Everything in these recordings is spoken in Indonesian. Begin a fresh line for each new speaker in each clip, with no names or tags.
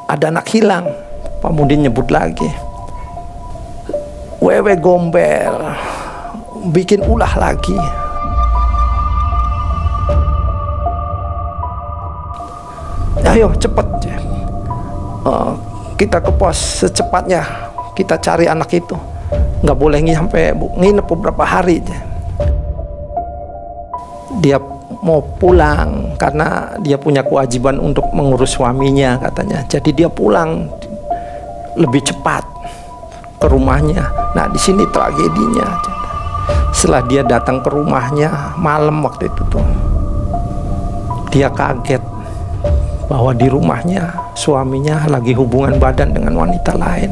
ada anak hilang. Pak Mudin nyebut lagi, wewe gombel, bikin ulah lagi. Ayo cepet, kita ke pos secepatnya, kita cari anak itu. Nggak boleh sampai nginep beberapa hari. Dia mau pulang karena dia punya kewajiban untuk mengurus suaminya katanya. Jadi dia pulang lebih cepat ke rumahnya. Nah, di sini tragedinya. Setelah dia datang ke rumahnya malam waktu itu tuh, dia kaget bahwa di rumahnya suaminya lagi hubungan badan dengan wanita lain.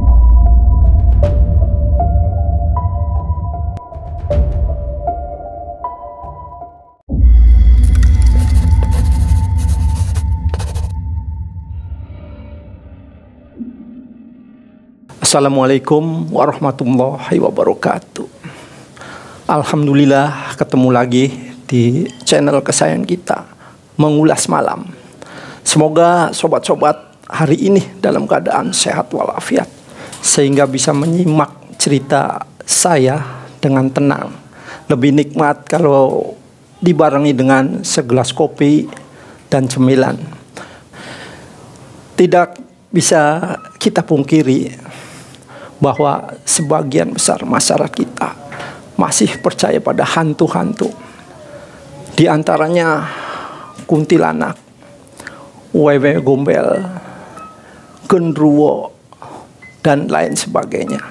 Assalamualaikum warahmatullahi wabarakatuh. Alhamdulillah ketemu lagi di channel kesayangan kita, Mengulas Malam. Semoga sobat-sobat hari ini dalam keadaan sehat walafiat, sehingga bisa menyimak cerita saya dengan tenang. Lebih nikmat kalau dibarengi dengan segelas kopi dan cemilan. Tidak bisa kita pungkiri bahwa sebagian besar masyarakat kita masih percaya pada hantu-hantu. Di antaranya kuntilanak, wewe gombel, genruwo, dan lain sebagainya.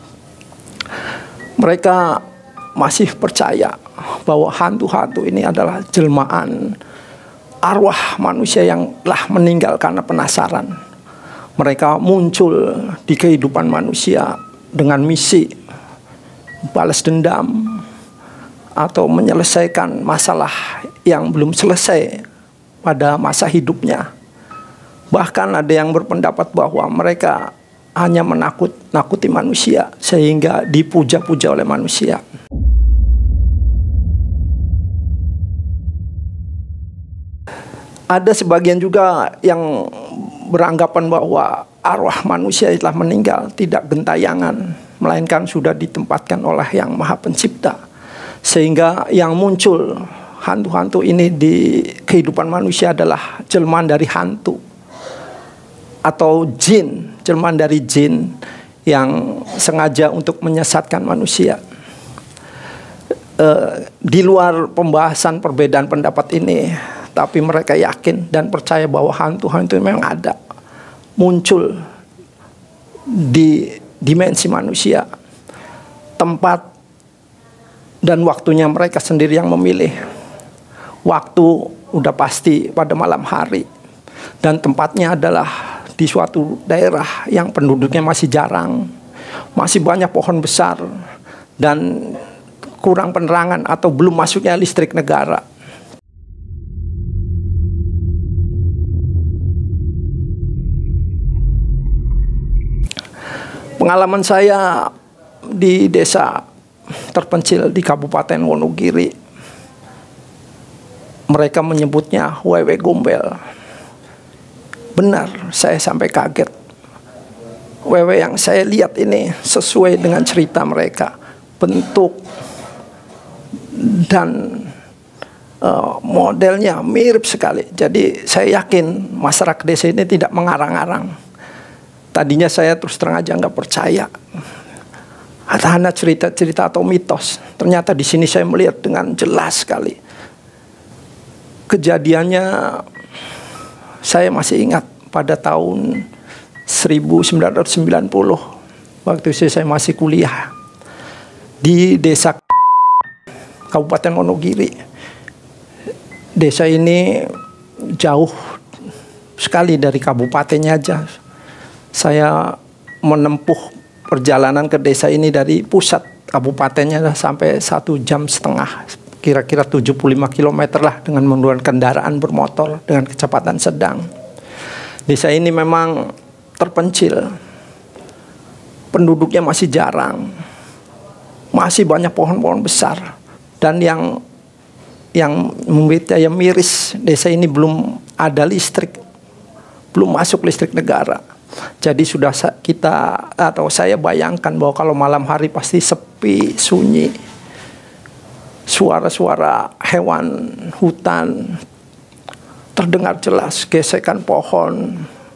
Mereka masih percaya bahwa hantu-hantu ini adalah jelmaan arwah manusia yang telah meninggal karena penasaran. Mereka muncul di kehidupan manusia dengan misi balas dendam atau menyelesaikan masalah yang belum selesai pada masa hidupnya. Bahkan ada yang berpendapat bahwa mereka hanya menakut-nakuti manusia sehingga dipuja-puja oleh manusia. Ada sebagian juga yang beranggapan bahwa arwah manusia telah meninggal tidak gentayangan, melainkan sudah ditempatkan oleh Yang Maha Pencipta. Sehingga yang muncul hantu-hantu ini di kehidupan manusia adalah jelmaan dari hantu atau jin, jelmaan dari jin yang sengaja untuk menyesatkan manusia. Di luar pembahasan perbedaan pendapat ini, tapi mereka yakin dan percaya bahwa hantu-hantu memang ada, muncul di dimensi manusia. Tempat dan waktunya mereka sendiri yang memilih. Waktu udah pasti pada malam hari, dan tempatnya adalah di suatu daerah yang penduduknya masih jarang, masih banyak pohon besar, dan kurang penerangan atau belum masuknya listrik negara. Pengalaman saya di desa terpencil di Kabupaten Wonogiri, mereka menyebutnya wewe gombel. Benar, saya sampai kaget. Wewe yang saya lihat ini sesuai dengan cerita mereka, bentuk dan modelnya mirip sekali. Jadi saya yakin masyarakat desa ini tidak mengarang-arang. Tadinya saya terus terang aja nggak percaya, hanya cerita-cerita atau mitos. Ternyata di sini saya melihat dengan jelas sekali. Kejadiannya saya masih ingat pada tahun 1990, waktu itu saya masih kuliah di desa Kabupaten Wonogiri. Desa ini jauh sekali dari kabupatennya aja. Saya menempuh perjalanan ke desa ini dari pusat kabupatennya sampai 1,5 jam, kira-kira 75 km lah, dengan menggunakan kendaraan bermotor dengan kecepatan sedang. Desa ini memang terpencil, penduduknya masih jarang, masih banyak pohon-pohon besar, dan yang membuat saya miris, desa ini belum ada listrik. belum masuk listrik negara. Jadi sudah saya bayangkan bahwa kalau malam hari pasti sepi, sunyi. Suara-suara hewan hutan terdengar jelas, gesekan pohon,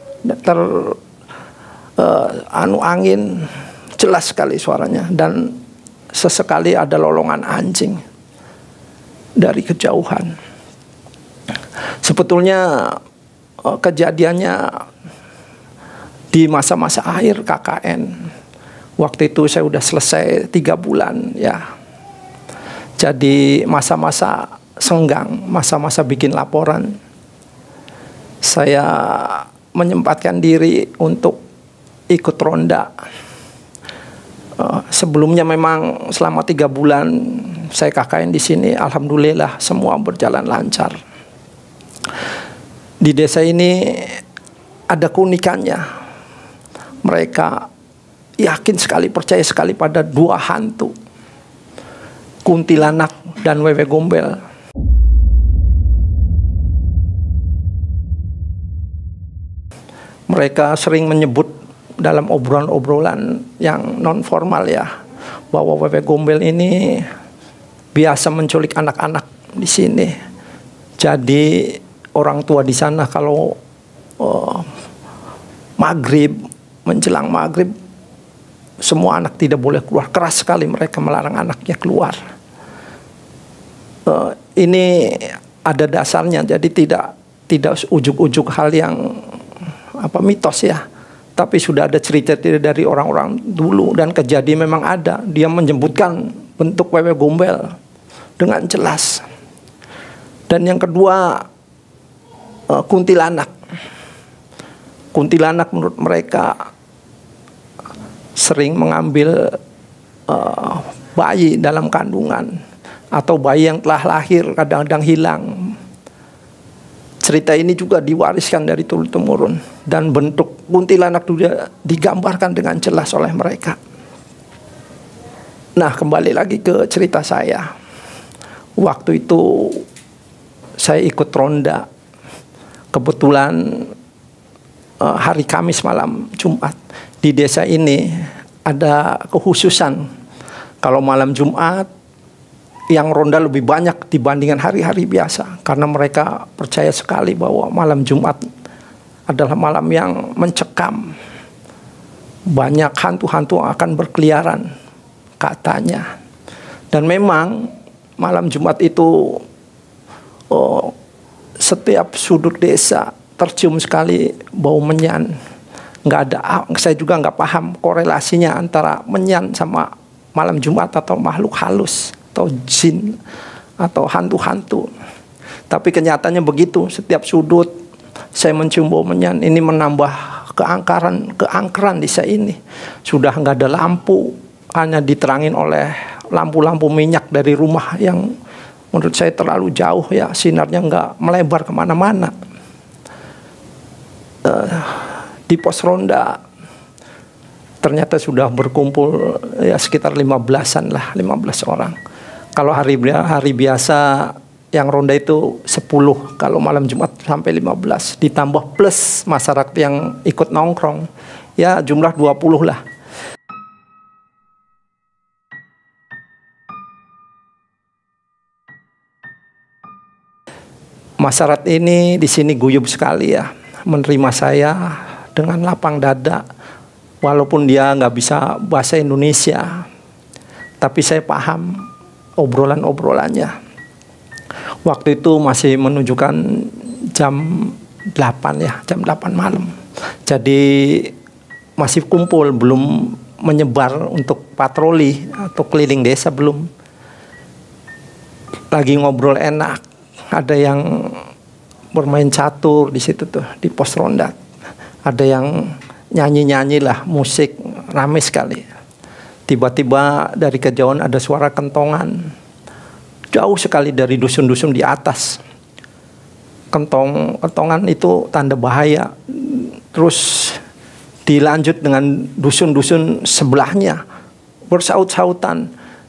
angin jelas sekali suaranya, dan sesekali ada lolongan anjing dari kejauhan. Sebetulnya kejadiannya di masa-masa akhir KKN. Waktu itu saya udah selesai 3 bulan ya. Jadi masa-masa senggang, masa-masa bikin laporan, saya menyempatkan diri untuk ikut ronda. Sebelumnya memang selama 3 bulan saya KKN di sini, alhamdulillah semua berjalan lancar. Di desa ini ada keunikannya. Mereka yakin sekali, percaya sekali pada 2 hantu, kuntilanak dan wewe gombel. Mereka sering menyebut dalam obrolan-obrolan yang non formal ya, bahwa wewe gombel ini biasa menculik anak-anak di sini. Jadi orang tua di sana kalau menjelang maghrib, semua anak tidak boleh keluar. Keras sekali mereka melarang anaknya keluar. Ini ada dasarnya, jadi tidak ujuk-ujuk hal yang mitos ya. Tapi sudah ada cerita dari orang-orang dulu, dan kejadian memang ada. Dia menyebutkan bentuk wewe gombel dengan jelas. Dan yang kedua, kuntilanak. Kuntilanak menurut mereka sering mengambil bayi dalam kandungan, atau bayi yang telah lahir kadang-kadang hilang. Cerita ini juga diwariskan dari turun-temurun, dan bentuk kuntilanak juga digambarkan dengan jelas oleh mereka. Nah, kembali lagi ke cerita saya. Waktu itu saya ikut ronda. Kebetulan hari Kamis malam Jumat. Di desa ini ada kekhususan. Kalau malam Jumat yang ronda lebih banyak dibandingkan hari-hari biasa, karena mereka percaya sekali bahwa malam Jumat adalah malam yang mencekam. Banyak hantu-hantu akan berkeliaran katanya. Dan memang malam Jumat itu setiap sudut desa tercium sekali bau menyan. Saya juga nggak paham korelasinya antara menyan sama malam Jumat atau makhluk halus atau jin atau hantu-hantu. Tapi kenyataannya begitu, setiap sudut saya mencium bau menyan. Ini menambah keangkeran desa ini. Sudah nggak ada lampu, hanya diterangin oleh lampu-lampu minyak dari rumah yang menurut saya terlalu jauh ya, sinarnya nggak melebar kemana-mana. Di pos ronda ternyata sudah berkumpul ya sekitar 15-an lah, 15 orang. Kalau hari biasa yang ronda itu 10, kalau malam Jumat sampai 15, ditambah plus masyarakat yang ikut nongkrong, ya jumlah 20 lah. Masyarakat ini di sini guyup sekali ya, menerima saya dengan lapang dada, walaupun dia nggak bisa bahasa Indonesia, tapi saya paham obrolan-obrolannya. Waktu itu masih menunjukkan jam 8 ya, jam 8 malam. Jadi masih kumpul, belum menyebar untuk patroli atau keliling desa, belum. Lagi ngobrol enak, ada yang bermain catur di situ tuh, di pos ronda. Ada yang nyanyi-nyanyi lah, musik ramai sekali. Tiba-tiba dari kejauhan ada suara kentongan, jauh sekali dari dusun-dusun di atas. Kentongan itu tanda bahaya. Terus dilanjut dengan dusun-dusun sebelahnya bersaut-sautan.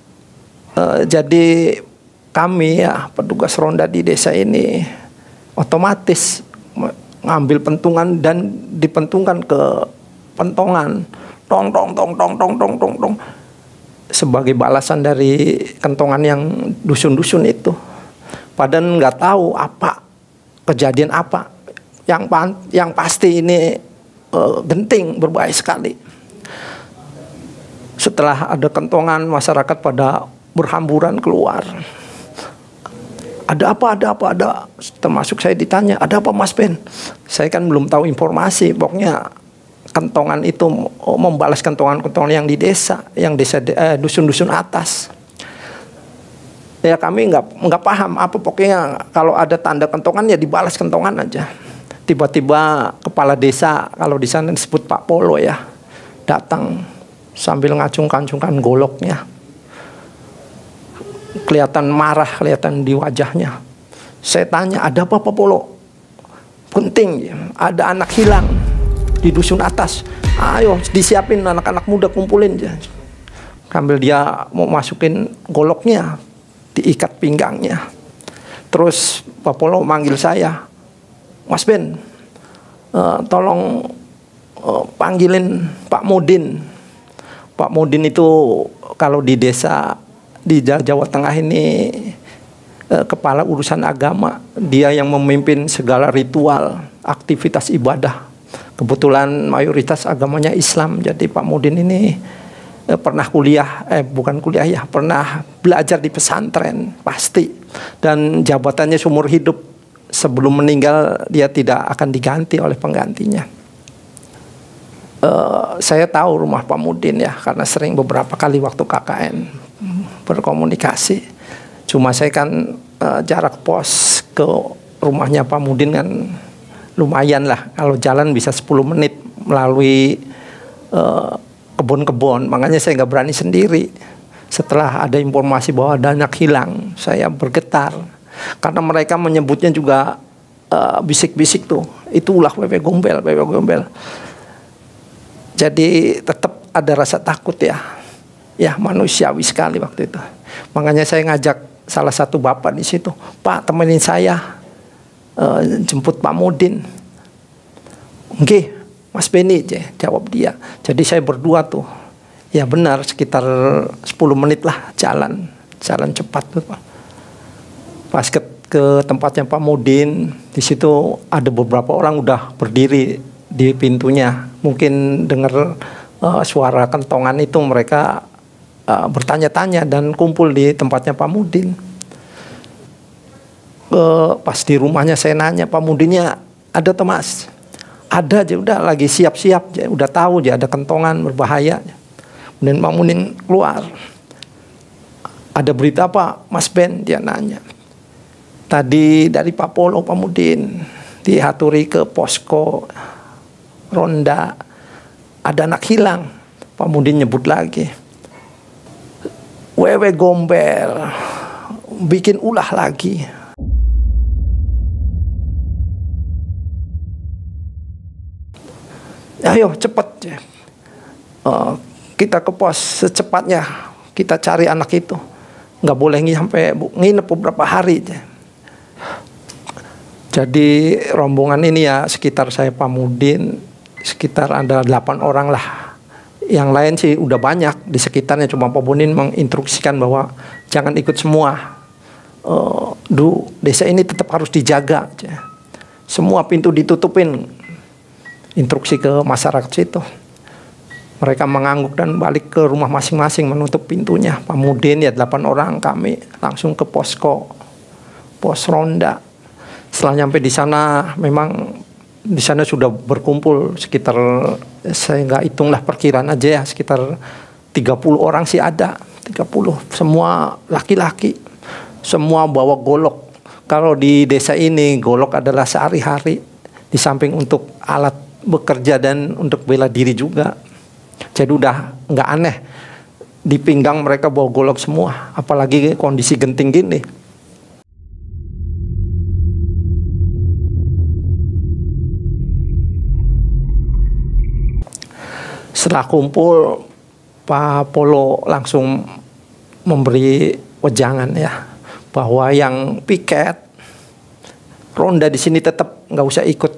Jadi kami ya petugas ronda di desa ini otomatis ngambil pentungan dan dipentungkan ke pentongan, tong tong tong tong tong tong tong tong, sebagai balasan dari kentongan yang dusun-dusun itu. Padahal nggak tahu apa kejadian apa. Yang pasti ini genting berbahaya sekali. Setelah ada kentongan, masyarakat pada berhamburan keluar. Ada apa. Termasuk saya ditanya, ada apa Mas Ben? Saya kan belum tahu informasi. Pokoknya kentongan itu membalas kentongan-kentongan yang di desa, dusun-dusun atas. Ya kami nggak paham apa, pokoknya kalau ada tanda kentongan ya dibalas kentongan aja. Tiba-tiba kepala desa, kalau di sana disebut Pak Polo ya, datang sambil ngacung-ngacungkan goloknya. Kelihatan marah, kelihatan di wajahnya. Saya tanya, ada apa Pak Polo? Penting, ada anak hilang di dusun atas. Ayo disiapin, anak-anak muda kumpulin. Sambil dia mau masukin goloknya, diikat pinggangnya. Terus Pak Polo manggil saya, Mas Ben, tolong panggilin Pak Mudin. Pak Mudin itu kalau di desa di Jawa Tengah ini kepala urusan agama. Dia yang memimpin segala ritual, aktivitas ibadah. Kebetulan mayoritas agamanya Islam. Jadi Pak Mudin ini pernah pernah belajar di pesantren pasti. Dan jabatannya seumur hidup. Sebelum meninggal dia tidak akan diganti oleh penggantinya. Saya tahu rumah Pak Mudin ya, karena sering beberapa kali waktu KKN berkomunikasi. Cuma saya kan jarak pos ke rumahnya Pak Mudin kan lumayan lah. Kalau jalan bisa 10 menit melalui kebun-kebun. Makanya saya nggak berani sendiri. Setelah ada informasi bahwa ada anak hilang, saya bergetar. Karena mereka menyebutnya juga bisik-bisik tuh. Itu ulah wewe gombel. Jadi tetap ada rasa takut ya. Ya manusiawi sekali waktu itu. Makanya saya ngajak salah satu bapak di situ, Pak temenin saya jemput Pak Mudin. Oke, Mas Beni, jawab dia. Jadi saya berdua tuh, ya benar sekitar 10 menit lah jalan cepat tuh Pak. Pas ke tempatnya Pak Mudin, di situ ada beberapa orang udah berdiri di pintunya. Mungkin dengar suara kentongan itu mereka bertanya-tanya dan kumpul di tempatnya Pak Mudin. Pas di rumahnya saya nanya, Pak Mudinnya ada tuh Mas? Ada aja, udah lagi siap-siap, udah tahu aja ada kentongan berbahaya. Kemudian Pak Mudin keluar. Ada berita apa Mas Ben? Dia nanya. Tadi dari Pak Polo, Pak Mudin dihaturi ke posko ronda, ada anak hilang. Pak Mudin nyebut lagi, wewe gombel, bikin ulah lagi. Ayo cepet, kita ke pos secepatnya, kita cari anak itu. Nggak boleh sampai nginep beberapa hari. Jadi rombongan ini ya sekitar saya Pak Mudin, sekitar ada 8 orang lah. Yang lain sih udah banyak di sekitarnya. Cuma Pak Mudin menginstruksikan bahwa jangan ikut semua. Desa ini tetap harus dijaga. Semua pintu ditutupin. Instruksi ke masyarakat situ. Mereka mengangguk dan balik ke rumah masing-masing menutup pintunya. Pak Mudin ya 8 orang, kami langsung ke pos ronda. Setelah nyampe di sana, memang di sana sudah berkumpul sekitar, saya nggak hitung lah perkiraan aja ya, sekitar 30 orang sih ada. 30, semua laki-laki, semua bawa golok. Kalau di desa ini golok adalah sehari-hari, di samping untuk alat bekerja dan untuk bela diri juga. Jadi udah nggak aneh di pinggang mereka bawa golok semua, apalagi kondisi genting gini. Setelah kumpul, Pak Polo langsung memberi wejangan ya, bahwa yang piket ronda di sini tetap nggak usah ikut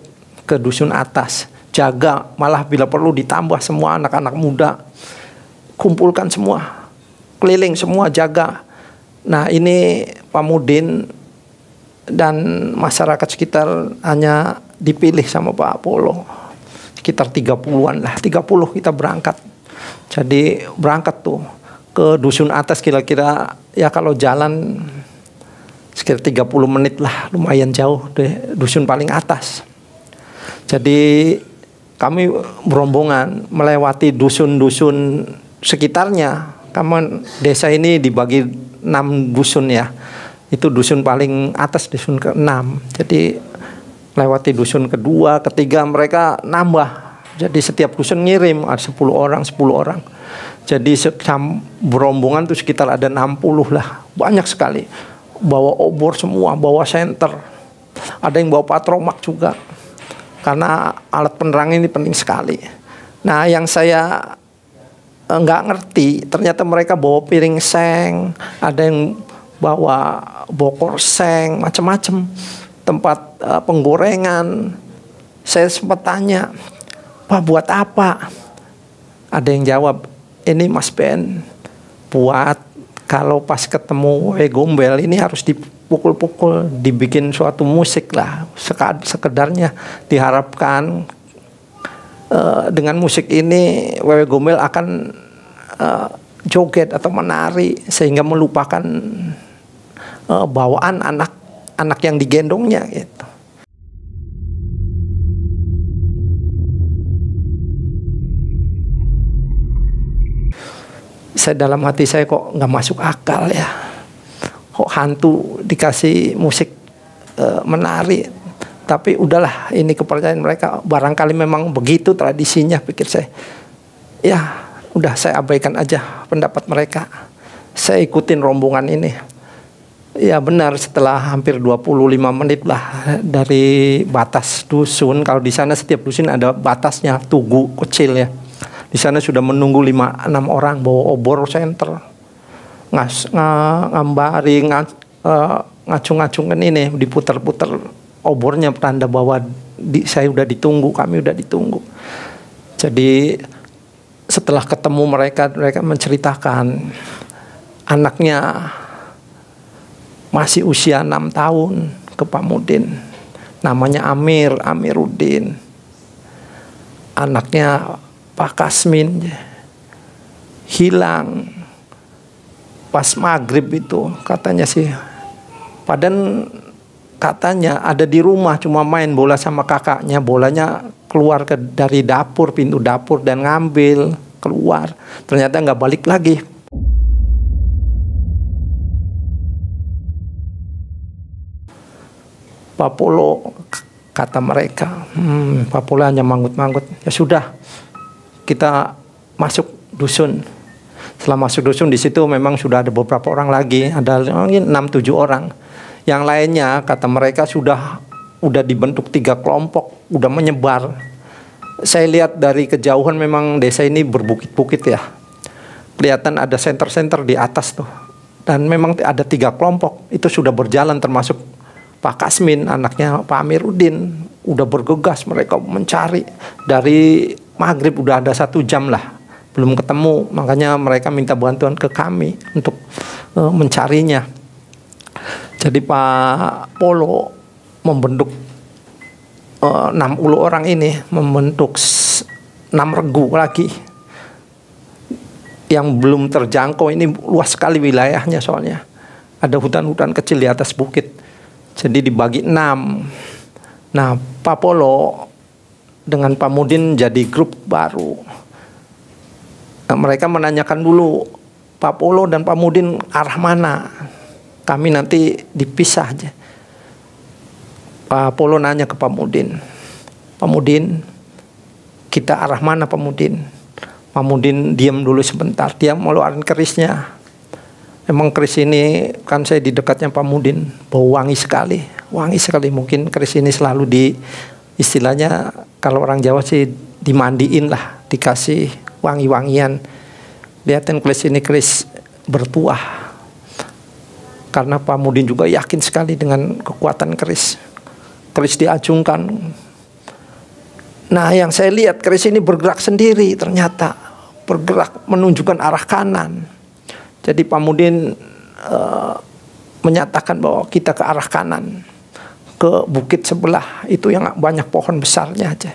ke dusun atas, jaga, malah bila perlu ditambah semua anak-anak muda, kumpulkan semua, keliling semua, jaga. Nah ini Pak Mudin dan masyarakat sekitar hanya dipilih sama Pak Apollo, sekitar 30-an lah, 30 kita berangkat. Jadi berangkat tuh ke dusun atas, kira-kira ya kalau jalan sekitar 30 menit lah, lumayan jauh deh, dusun paling atas. Jadi kami berombongan melewati dusun-dusun sekitarnya. Desa ini dibagi 6 dusun ya. Itu dusun paling atas, dusun ke-6. Jadi lewati dusun kedua, ketiga, mereka nambah. Jadi setiap dusun ngirim, ada 10 orang, 10 orang. Jadi berombongan tuh sekitar ada 60 lah. Banyak sekali. Bawa obor semua, bawa senter. Ada yang bawa patromak juga. Karena alat penerang ini penting sekali. Nah yang saya nggak ngerti, ternyata mereka bawa piring seng, ada yang bawa bokor seng, macam-macam, tempat penggorengan. Saya sempat tanya, Pak buat apa? Ada yang jawab, ini Mas Ben, buat kalau pas ketemu gombel ini harus dipukul-pukul, dibikin suatu musik lah, sekedarnya. Diharapkan dengan musik ini wewe gombel akan joget atau menari sehingga melupakan bawaan anak yang digendongnya gitu. Saya dalam hati saya kok nggak masuk akal ya, kok hantu dikasih musik menari. Tapi udahlah, ini kepercayaan mereka, barangkali memang begitu tradisinya, pikir saya. Ya udah, saya abaikan aja pendapat mereka. Saya ikutin rombongan ini. Ya benar, setelah hampir 25 menit lah dari batas dusun. Kalau di sana setiap dusun ada batasnya, tugu kecil ya. Di sana sudah menunggu 5-6 orang bawa obor senter, ngambari, ngacung-ngacungkan ini, diputar-putar obornya, tanda bahwa saya udah ditunggu, kami udah ditunggu. Jadi setelah ketemu mereka menceritakan anaknya masih usia 6 tahun ke Pak Mudin, namanya Amiruddin. Anaknya Pak Kasmin hilang pas maghrib itu, katanya sih. Padahal katanya ada di rumah, cuma main bola sama kakaknya, bolanya keluar dari dapur, pintu dapur, dan ngambil keluar, ternyata nggak balik lagi. Pak Polo, kata mereka, Pak Polo hanya manggut-manggut. Ya sudah, kita masuk dusun. Setelah masuk dusun, di situ memang sudah ada beberapa orang lagi, ada mungkin 6-7 orang. Yang lainnya kata mereka udah dibentuk 3 kelompok, udah menyebar. Saya lihat dari kejauhan memang desa ini berbukit-bukit ya. Kelihatan ada senter-senter di atas tuh. Dan memang ada 3 kelompok, itu sudah berjalan, termasuk Pak Kasmin, anaknya Pak Amiruddin. Udah bergegas mereka mencari. Dari maghrib udah ada 1 jam lah, belum ketemu. Makanya mereka minta bantuan ke kami untuk mencarinya. Jadi Pak Polo membentuk 60 orang ini, membentuk 6 regu lagi yang belum terjangkau. Ini luas sekali wilayahnya, soalnya ada hutan-hutan kecil di atas bukit. Jadi dibagi 6. Nah Pak Polo dengan Pak Mudin jadi grup baru. Nah, mereka menanyakan dulu Pak Polo dan Pak Mudin arah mana. Kami nanti dipisah aja. Pak Polo nanya ke Pak Mudin, Pak Mudin, kita arah mana Pak Mudin? Pak Mudin diam dulu sebentar, dia ngeluarin kerisnya. Emang keris ini kan saya di dekatnya Pak Mudin, bau wangi sekali, mungkin keris ini selalu istilahnya kalau orang Jawa sih dimandiin lah, dikasih wangi-wangian. Lihatin keris ini keris bertuah. Karena Pak Mudin juga yakin sekali dengan kekuatan keris. Keris diacungkan, Nah, yang saya lihat keris ini bergerak sendiri, ternyata bergerak menunjukkan arah kanan. Jadi Pak Mudin menyatakan bahwa kita ke arah kanan, ke bukit sebelah itu yang banyak pohon besarnya aja.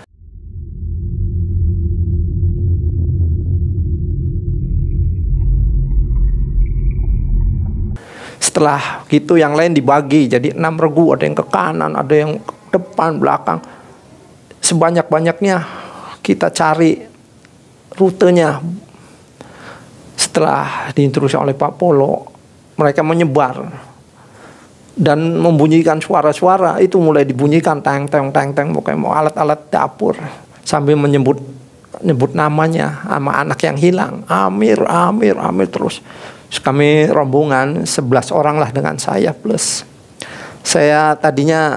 Setelah gitu yang lain dibagi jadi 6 regu, ada yang ke kanan, ada yang ke depan, belakang. Sebanyak-banyaknya kita cari rutenya. Setelah diinstruksi oleh Pak Polo, mereka menyebar dan membunyikan suara-suara. Itu mulai dibunyikan teng teng teng teng, pokoknya mau alat-alat dapur, sambil nyebut namanya sama anak yang hilang, Amir, Amir, Amir terus. Kami rombongan 11 orang lah dengan saya plus. Saya tadinya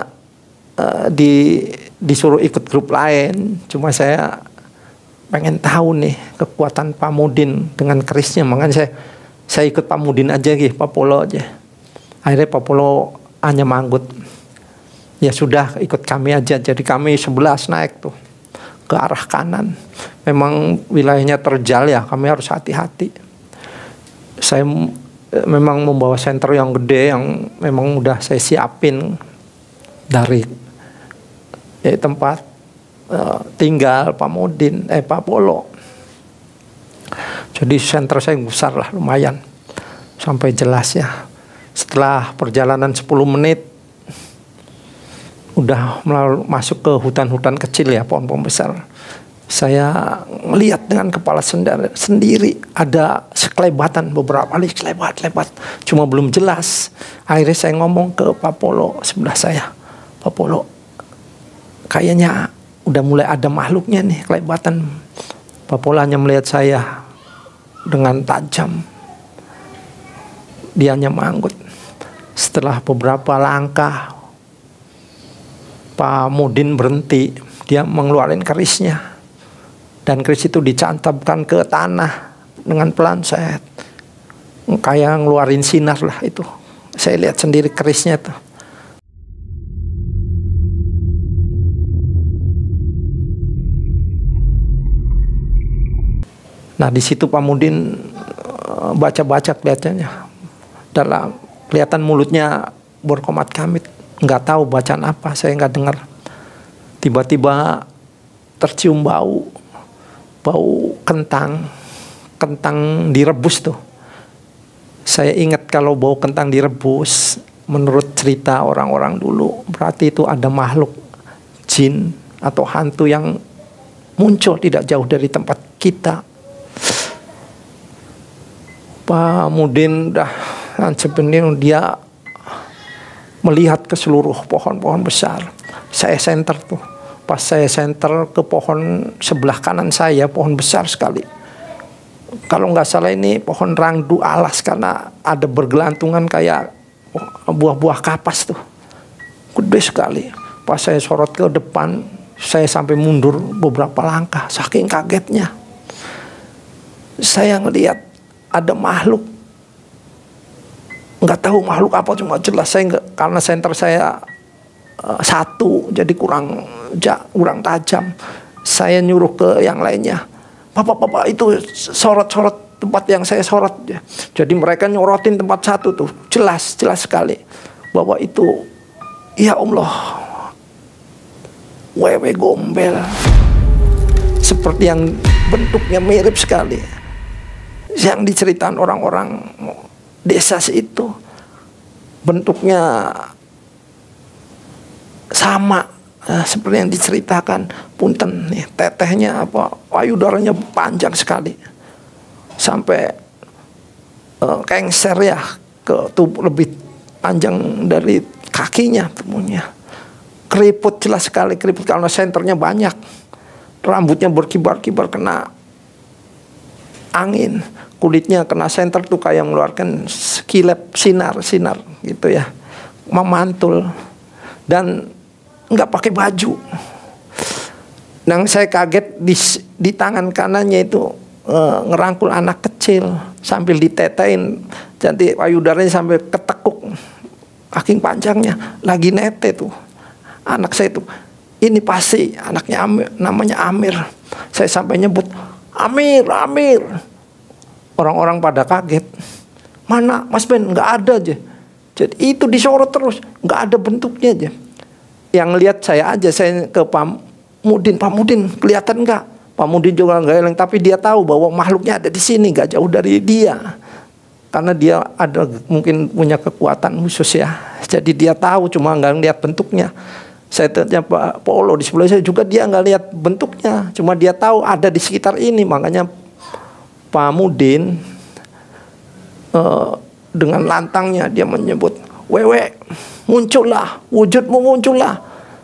disuruh ikut grup lain, cuma saya pengen tahu nih kekuatan Pak Mudin dengan kerisnya, makanya saya ikut Pak Mudin aja gitu, Pak Polo aja. Akhirnya Pak Polo hanya manggut. Ya sudah, ikut kami aja. Jadi kami 11 naik tuh ke arah kanan. Memang wilayahnya terjal ya, kami harus hati-hati. Saya memang membawa senter yang gede yang memang udah saya siapin dari tempat tinggal Pak Mudin, Pak Polo. Jadi senter saya besar lah, lumayan sampai jelas ya. Setelah perjalanan 10 menit udah masuk ke hutan-hutan kecil ya, pohon-pohon besar. Saya melihat dengan kepala sendiri ada sekelebatan, beberapa kali selebat, cuma belum jelas. Akhirnya saya ngomong ke Pak Polo sebelah saya, Pak Polo, kayaknya udah mulai ada makhluknya nih, kelebatan. Pak Polo hanya melihat saya dengan tajam. Dia hanya manggut. Setelah beberapa langkah, Pak Mudin berhenti. Dia mengeluarkan kerisnya. Dan keris itu dicantabkan ke tanah dengan pelan, saya kayak ngeluarin sinar lah itu. Saya lihat sendiri kerisnya tuh. Nah di situ Pak Mudin baca-baca kelihatannya. Dalam kelihatan mulutnya berkomat kamit. Nggak tahu bacaan apa, saya nggak dengar. Tiba-tiba tercium bau kentang direbus tuh. Saya ingat kalau bau kentang direbus, menurut cerita orang-orang dulu, berarti itu ada makhluk jin atau hantu yang muncul tidak jauh dari tempat kita. Pak Mudin dah sebenarnya dia melihat ke seluruh pohon-pohon besar. Saya senter tuh. Pas saya senter ke pohon sebelah kanan saya, pohon besar sekali. Kalau nggak salah ini pohon rangdu alas, karena ada bergelantungan kayak buah-buah kapas tuh. Gede sekali. Pas saya sorot ke depan, saya sampai mundur beberapa langkah, saking kagetnya. Saya ngelihat ada makhluk. Nggak tahu makhluk apa, cuma jelas saya nggak, karena senter saya satu, jadi kurang tajam. Saya nyuruh ke yang lainnya, Bapak itu sorot tempat yang saya sorot. Jadi mereka nyorotin tempat satu tuh, jelas sekali bahwa itu, ya Allah, wewe gombel, seperti yang bentuknya mirip sekali yang diceritakan orang-orang desa itu. Bentuknya sama seperti yang diceritakan. Punten nih, tetehnya payudaranya panjang sekali sampai kengser ya ke tubuh, lebih panjang dari kakinya tubuhnya. Keriput jelas sekali, keriput karena senternya banyak. Rambutnya berkibar-kibar kena angin, kulitnya kena senter tuh kayak mengeluarkan sekilap sinar gitu ya, memantul. Dan nggak pakai baju. Yang saya kaget di tangan kanannya itu ngerangkul anak kecil sambil ditetein, jadi payudaranya sampai ketekuk, kaki panjangnya lagi nete tuh anak saya tuh. ini pasti anaknya Amir, namanya Amir. Saya sampai nyebut, Amir, Amir. Orang-orang pada kaget. Mana Mas Ben? Nggak ada aja. Jadi itu disorot terus, nggak ada bentuknya aja. Yang lihat saya aja, saya ke Pak Mudin kelihatan nggak? Pak Mudin juga nggak eleng, tapi dia tahu bahwa makhluknya ada di sini, nggak jauh dari dia. Karena dia ada mungkin punya kekuatan khusus ya. Jadi dia tahu, cuma nggak lihat bentuknya. Saya tanya Pak Polo di sebelah saya juga, dia nggak lihat bentuknya, cuma dia tahu ada di sekitar ini. Makanya Pak Mudin dengan lantangnya dia menyebut, Wewe, muncullah, wujudmu muncullah.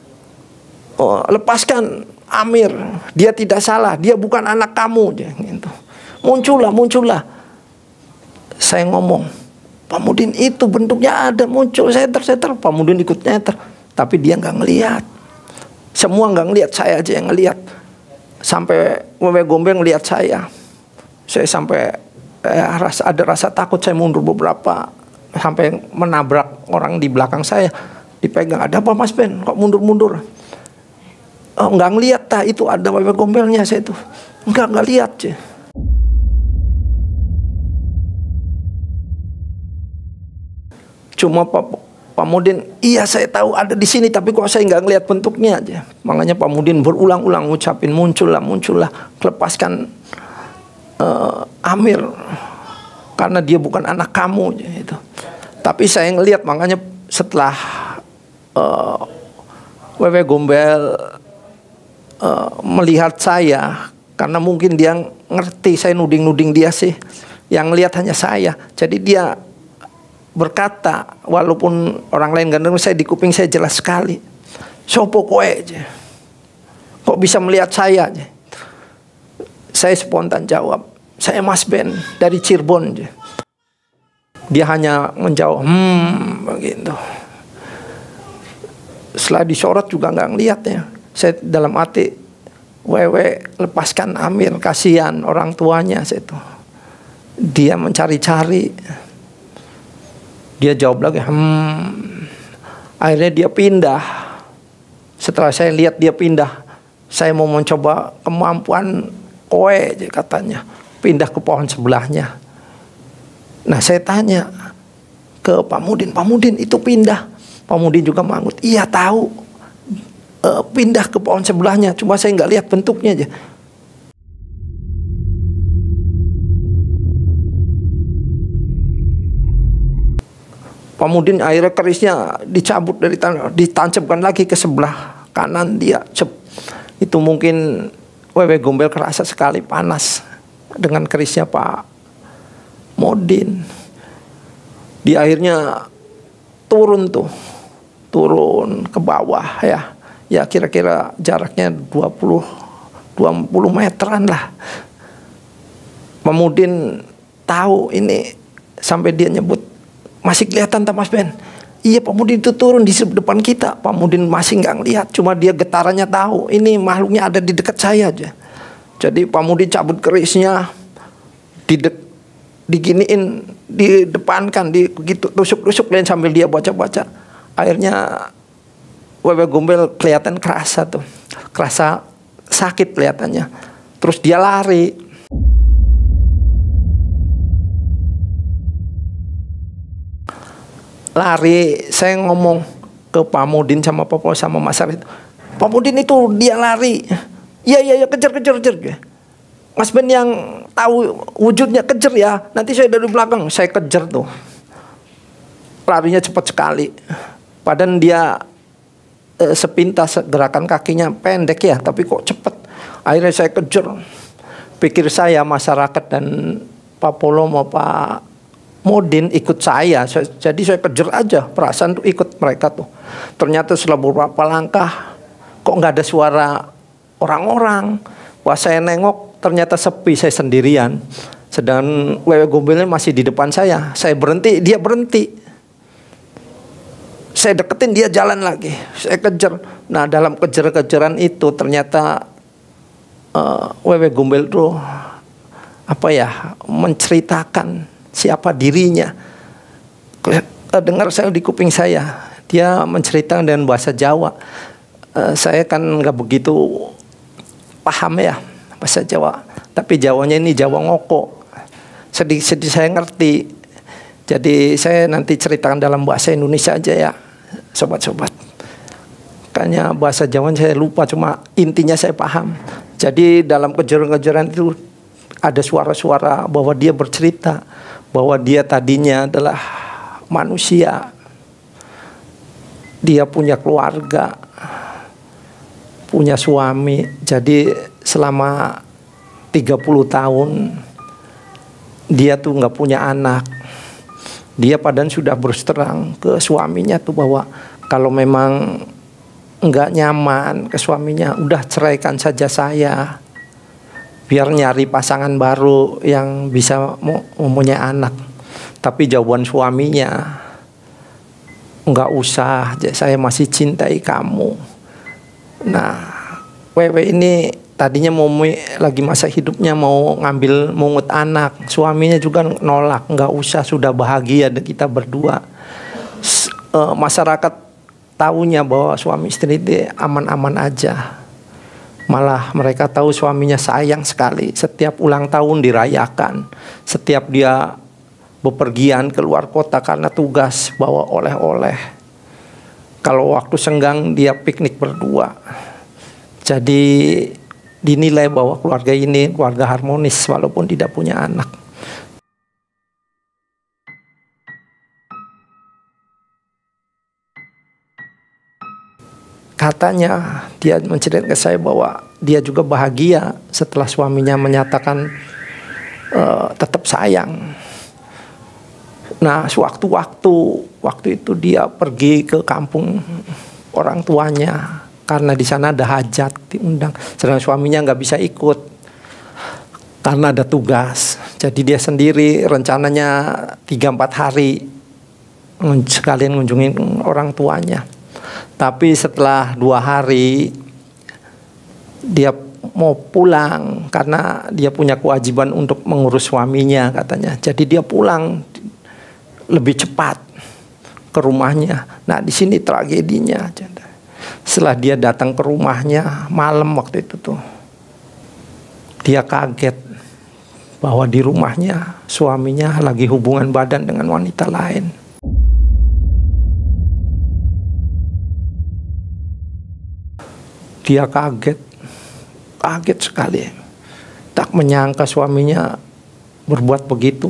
Lepaskan Amir, dia tidak salah, dia bukan anak kamu. Gitu. Muncullah. Saya ngomong, Pak Mudin itu bentuknya ada, muncul, seter. Pak Mudin ikut nyeter, tapi dia nggak ngelihat. Semua nggak ngelihat, saya aja yang ngelihat. Sampai Wewe Gombel ngelihat saya sampai ada rasa takut, saya mundur beberapa, sampai menabrak orang di belakang saya, dipegang. Ada apa Mas Ben? Kok mundur-mundur? Nggak ngelihat, itu ada Wewe Gombelnya. Saya itu nggak lihat. Cuma Pak Mudin, iya saya tahu ada di sini, tapi kok saya nggak ngelihat bentuknya aja. Makanya Pak Mudin berulang-ulang ngucapin, muncullah, lepaskan Amir, karena dia bukan anak kamu. Gitu. Tapi saya ngelihat, makanya setelah Wewe Gombel melihat saya, karena mungkin dia ngerti saya nuding dia sih, yang lihat hanya saya. Jadi dia berkata, walaupun orang lain gak dengar, saya di kuping saya jelas sekali, sopo kowe aja, kok bisa melihat saya aja. Saya spontan jawab, saya Mas Ben dari Cirebon aja. Dia hanya menjawab, begitu. Setelah disorot juga nggak ngeliat ya. Saya dalam hati, Wewe lepaskan Amir, kasihan orang tuanya. Saya itu, dia mencari-cari. Dia jawab lagi, Akhirnya dia pindah. Setelah saya lihat dia pindah, saya mau mencoba kemampuan kowe, katanya, pindah ke pohon sebelahnya. Nah saya tanya ke Pak Mudin itu pindah. Pak Mudin juga mangut, iya tahu, pindah ke pohon sebelahnya, cuma saya nggak lihat bentuknya aja. Pak Mudin akhirnya kerisnya dicabut dari tanah, ditancapkan lagi ke sebelah kanan dia. Itu mungkin Wewe Gombel kerasa sekali panas dengan kerisnya Pak Mudin. Dia akhirnya turun ke bawah ya. Ya kira-kira jaraknya 20 meteran lah. Pak Mudin tahu ini, sampai dia nyebut, masih kelihatan tak Mas Ben? Iya, Pak Mudin itu turun di depan kita. Pak Mudin masih nggak ngelihat, cuma dia getarannya tahu ini makhluknya ada di dekat saya aja. Jadi Pak Mudin cabut kerisnya, diginiin, didepankan, gitu tusuk-tusuk lain sambil dia baca-baca. Akhirnya Wewe Gombel kelihatan kerasa sakit kelihatannya. Terus dia lari. Saya ngomong ke Pak Mudin sama Pak Polo sama Mas Arif, Pak Mudin itu dia lari. Iya kejar. Mas Ben yang tahu wujudnya, kejar ya. Nanti saya dari belakang, saya kejar tuh. Larinya cepat sekali. Padahal dia sepintas, gerakan kakinya pendek ya, tapi kok cepat. Akhirnya saya kejar. Pikir saya masyarakat dan Pak Polo mau Pak Mudin ikut saya. Jadi saya kejar aja, perasaan tuh ikut mereka tuh. Ternyata setelah beberapa langkah, kok nggak ada suara orang-orang. Wah, saya nengok, ternyata sepi, saya sendirian. Sedangkan Wewe Gombelnya masih di depan saya. Saya berhenti, dia berhenti. Saya deketin, dia jalan lagi. Saya kejar. Nah, dalam kejar-kejaran itu ternyata Wewe Gombel tuh menceritakan siapa dirinya. Dengar saya di kuping saya, dia menceritakan dengan bahasa Jawa. Saya kan nggak begitu paham ya bahasa Jawa, tapi Jawanya ini Jawa ngoko. Sedikit-sedikit saya ngerti. Jadi saya nanti ceritakan dalam bahasa Indonesia aja ya, sobat-sobat. Kayaknya bahasa Jawa saya lupa, cuma intinya saya paham. Jadi dalam kejaran-kejaran itu ada suara-suara bahwa dia bercerita bahwa dia tadinya adalah manusia. Dia punya keluarga, punya suami. Jadi selama 30 tahun dia tuh nggak punya anak. Dia padahal sudah berterang ke suaminya tuh bahwa kalau memang nggak nyaman ke suaminya, udah ceraikan saja saya, biar nyari pasangan baru yang bisa mempunyai anak. Tapi jawaban suaminya, nggak usah, saya masih cintai kamu. Nah, Wewe ini tadinya lagi masa hidupnya mau ngambil mungut anak, suaminya juga nolak, nggak usah, sudah bahagia kita berdua. Masyarakat taunya bahwa suami istri itu aman-aman aja. Malah mereka tahu suaminya sayang sekali. Setiap ulang tahun dirayakan, setiap dia bepergian keluar kota karena tugas bawa oleh-oleh. Kalau waktu senggang dia piknik berdua. Jadi dinilai bahwa keluarga ini keluarga harmonis walaupun tidak punya anak. Katanya dia menceritakan ke saya bahwa dia juga bahagia setelah suaminya menyatakan tetap sayang. Nah, waktu itu dia pergi ke kampung orang tuanya karena di sana ada hajat, diundang. Sedangkan suaminya nggak bisa ikut karena ada tugas. Jadi dia sendiri rencananya 3-4 hari sekalian ngunjungin orang tuanya. Tapi setelah 2 hari dia mau pulang karena dia punya kewajiban untuk mengurus suaminya katanya. Jadi dia pulang lebih cepat ke rumahnya. Nah, di sini tragedinya. Setelah dia datang ke rumahnya malam waktu itu tuh, dia kaget bahwa di rumahnya suaminya lagi hubungan badan dengan wanita lain. Dia kaget sekali. Tak menyangka suaminya berbuat begitu.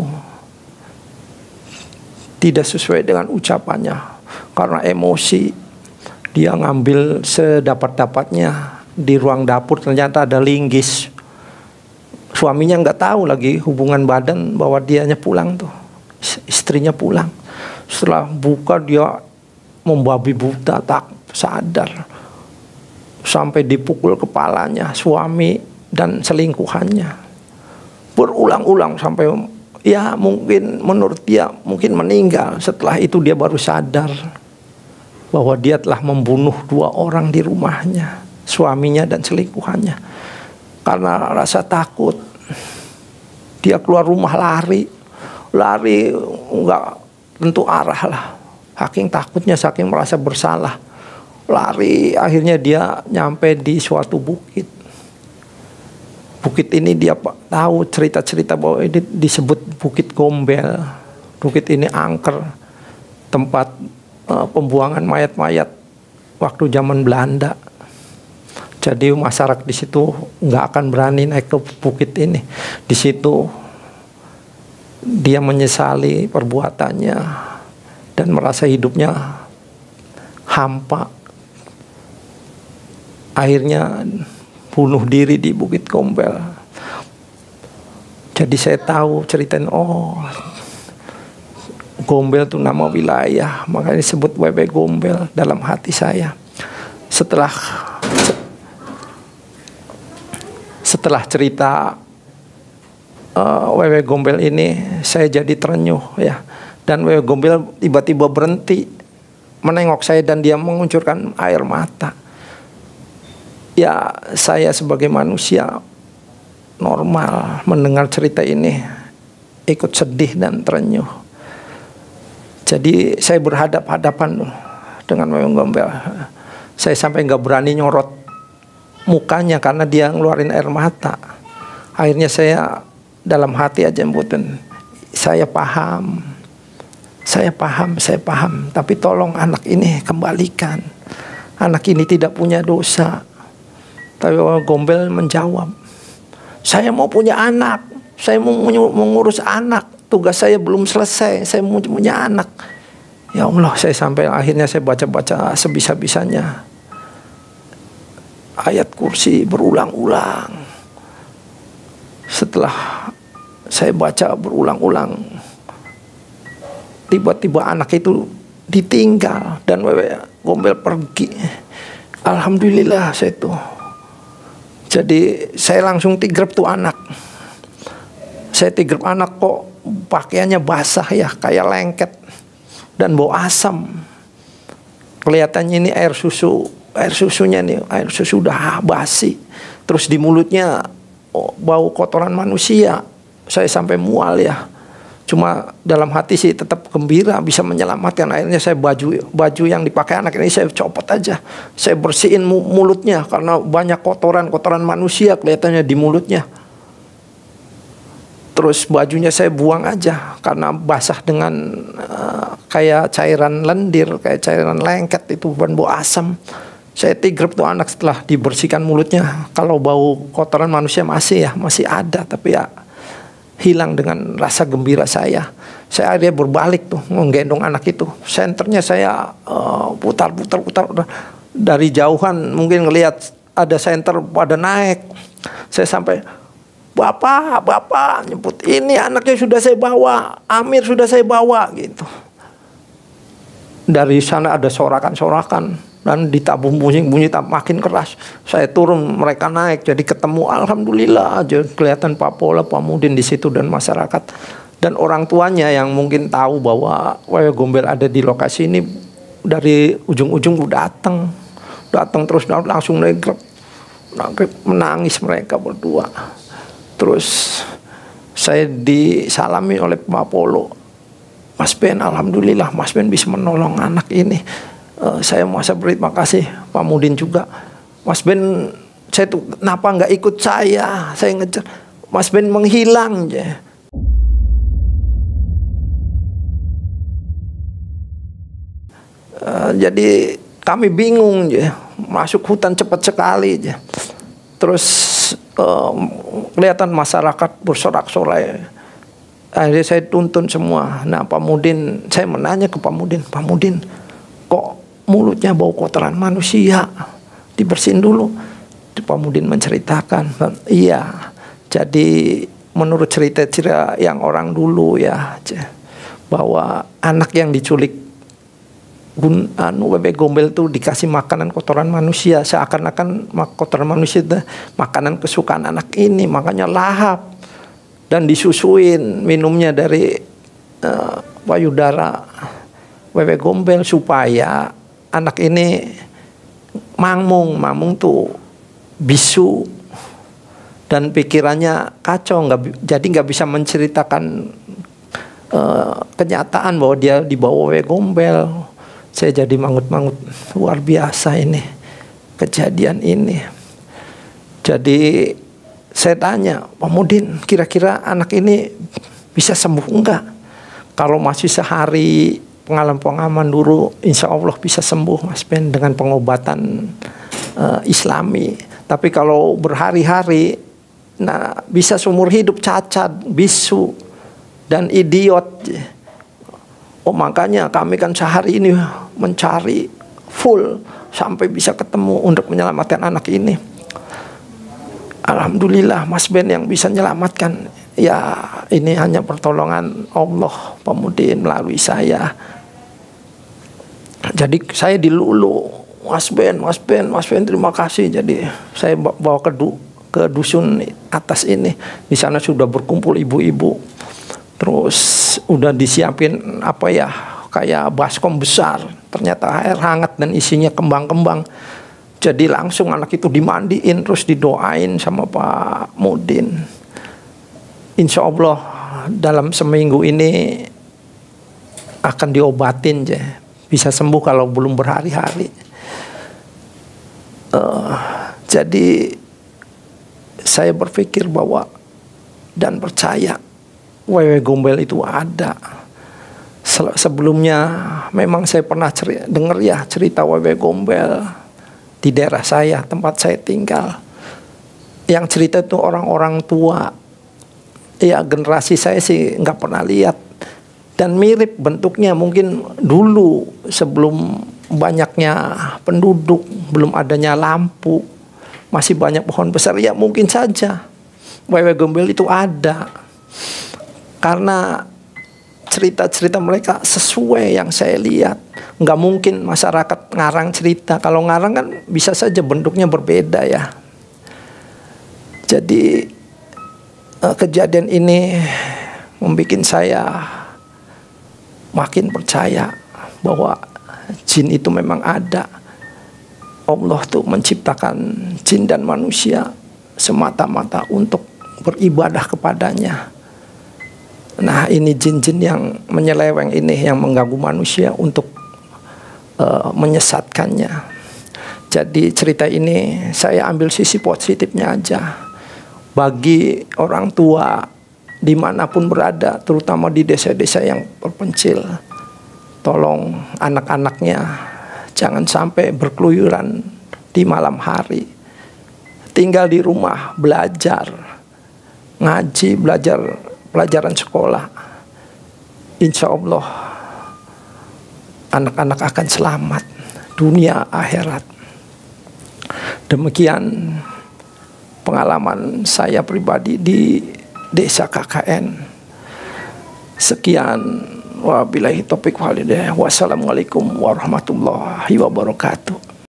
Tidak sesuai dengan ucapannya. Karena emosi, dia ngambil sedapat-dapatnya di ruang dapur, ternyata ada linggis. Suaminya nggak tahu lagi hubungan badan bahwa dianya pulang tuh. Istrinya pulang. Setelah buka dia membabi buta, tak sadar. Sampai dipukul kepalanya suami dan selingkuhannya. Berulang-ulang sampai ya mungkin menurut dia mungkin meninggal. Setelah itu dia baru sadar bahwa dia telah membunuh 2 orang di rumahnya, suaminya dan selingkuhannya. Karena rasa takut, dia keluar rumah lari nggak tentu arah lah. Saking takutnya, saking merasa bersalah, lari. Akhirnya dia nyampe di suatu bukit. Bukit ini dia tahu cerita-cerita bahwa ini disebut Bukit Gombel. Bukit ini angker, tempat pembuangan mayat-mayat waktu zaman Belanda. Jadi masyarakat di situ nggak akan berani naik ke bukit ini. Di situ dia menyesali perbuatannya dan merasa hidupnya hampa. Akhirnya bunuh diri di Bukit Gombel. Jadi saya tahu ceritain, oh Gombel itu nama wilayah, makanya disebut Wewe Gombel dalam hati saya. Setelah cerita Wewe Gombel ini, saya jadi terenyuh ya. Dan Wewe Gombel tiba-tiba berhenti menengok saya dan dia menguncurkan air mata. Ya, saya sebagai manusia normal mendengar cerita ini ikut sedih dan terenyuh. Jadi saya berhadap-hadapan dengan Wewe Gombel. Saya sampai nggak berani nyorot mukanya karena dia ngeluarin air mata. Akhirnya saya dalam hati aja mboten, saya paham. Tapi tolong anak ini kembalikan. Anak ini tidak punya dosa. Tapi Gombel menjawab, saya mau punya anak. Saya mau mengurus anak. Tugas saya belum selesai. Saya mau punya anak. Ya Allah, saya sampai akhirnya saya baca-baca sebisa-bisanya ayat kursi berulang-ulang. Setelah saya baca berulang-ulang, tiba-tiba anak itu ditinggal dan Gombel pergi. Alhamdulillah saya tuh. Jadi saya langsung tigrep tuh anak. Saya tigrep anak, kok pakaiannya basah ya, kayak lengket dan bau asam. Kelihatannya ini air susunya nih, air susu udah basi. Terus di mulutnya bau kotoran manusia. Saya sampai mual ya. Cuma dalam hati sih tetap gembira bisa menyelamatkan. Akhirnya saya baju yang dipakai anak ini saya copot aja. Saya bersihin mulutnya karena banyak kotoran manusia kelihatannya di mulutnya. Terus bajunya saya buang aja karena basah dengan kayak cairan lendir, kayak cairan lengket, itu bukan bau asam. Saya tigrep tuh anak setelah dibersihkan mulutnya. Kalau bau kotoran manusia masih ada, tapi ya hilang dengan rasa gembira saya. Saya akhirnya berbalik tuh menggendong anak itu. Senternya saya putar. Dari jauhan mungkin ngelihat ada senter pada naik. Saya sampai, Bapak nyebut, ini anaknya sudah saya bawa, Amir sudah saya bawa gitu. Dari sana ada sorakan dan ditabung bunyi makin keras. Saya turun, mereka naik, jadi ketemu. Alhamdulillah aja kelihatan Pak Pola, Pak Mudin di situ dan masyarakat dan orang tuanya yang mungkin tahu bahwa Gombel ada di lokasi ini dari ujung-ujung datang terus langsung menangis mereka berdua. Terus saya disalami oleh Pak Polo, Mas Ben, alhamdulillah Mas Ben bisa menolong anak ini. Saya mau berterima kasih, Pak Mudin juga. Mas Ben, saya tuh kenapa nggak ikut saya ngejar. Mas Ben menghilang aja. Jadi kami bingung aja, masuk hutan cepat sekali aja. Terus kelihatan masyarakat bersorak-sorai. Akhirnya saya tuntun semua. Nah Pak Mudin, saya menanya ke Pak Mudin, kok mulutnya bau kotoran manusia, dibersihin dulu. Pak Mudin menceritakan, iya, jadi menurut cerita-cerita yang orang dulu ya, bahwa anak yang diculik bebek Gombel itu dikasih makanan kotoran manusia, seakan-akan kotoran manusia itu makanan kesukaan anak ini, makanya lahap dan disusuin minumnya dari payudara bebek Gombel supaya anak ini mamung tuh bisu dan pikirannya kacau, jadi nggak bisa menceritakan kenyataan bahwa dia dibawa bebek Gombel. Saya jadi mangut-mangut, luar biasa ini kejadian ini. Jadi saya tanya, Pak Mudin, kira-kira anak ini bisa sembuh enggak? Kalau masih sehari pengalaman dulu, insya Allah bisa sembuh Mas Ben dengan pengobatan Islami. Tapi kalau berhari-hari, nah bisa seumur hidup cacat, bisu, dan idiot. Makanya kami kan sehari ini mencari full sampai bisa ketemu untuk menyelamatkan anak ini. Alhamdulillah Mas Ben yang bisa menyelamatkan. Ya ini hanya pertolongan Allah, Pak Mudin melalui saya. Jadi saya dilulu, Mas Ben terima kasih. Jadi saya bawa ke dusun atas ini. Di sana sudah berkumpul ibu-ibu. Terus udah disiapin kayak baskom besar. Ternyata air hangat dan isinya kembang-kembang. Jadi langsung anak itu dimandiin, terus didoain sama Pak Mudin. Insya Allah dalam seminggu ini akan diobatin, bisa sembuh kalau belum berhari-hari. Jadi saya berpikir bahwa dan percaya wewe gombel itu ada. Sebelumnya memang saya pernah dengar ya cerita wewe gombel di daerah saya, tempat saya tinggal. Yang cerita itu orang-orang tua. Ya generasi saya sih nggak pernah lihat. Dan mirip bentuknya mungkin dulu sebelum banyaknya penduduk, belum adanya lampu, masih banyak pohon besar, ya mungkin saja wewe gombel itu ada. Karena cerita-cerita mereka sesuai yang saya lihat. Nggak mungkin masyarakat ngarang cerita. Kalau ngarang kan bisa saja bentuknya berbeda ya. Jadi kejadian ini membuat saya makin percaya bahwa jin itu memang ada. Allah tuh menciptakan jin dan manusia semata-mata untuk beribadah kepadanya. Nah ini jin-jin yang menyeleweng ini yang mengganggu manusia untuk menyesatkannya. Jadi cerita ini saya ambil sisi positifnya aja. Bagi orang tua dimanapun berada, terutama di desa-desa yang terpencil, tolong anak-anaknya jangan sampai berkeluyuran di malam hari. Tinggal di rumah, belajar, ngaji, belajar pelajaran sekolah. Insya Allah anak-anak akan selamat dunia akhirat. Demikian pengalaman saya pribadi di desa KKN. Sekian, wabillahi taufiq wal hidayah. Wassalamualaikum warahmatullahi wabarakatuh.